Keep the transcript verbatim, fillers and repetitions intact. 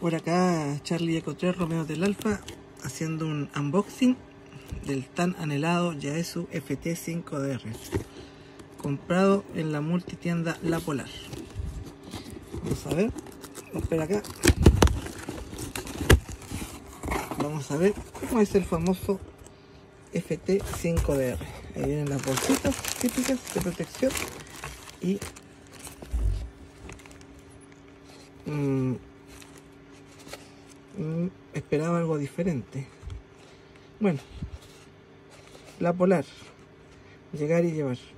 Por acá Charlie Eco tres Romeo del Alfa haciendo un unboxing del tan anhelado Yaesu F T cinco D R, comprado en la multitienda La Polar. Vamos a ver, vamos por acá. Vamos a ver cómo es el famoso F T cinco D R. Ahí vienen las bolsitas típicas de protección y mmm, mmm, esperaba algo diferente. Bueno, La Polar, llegar y llevar.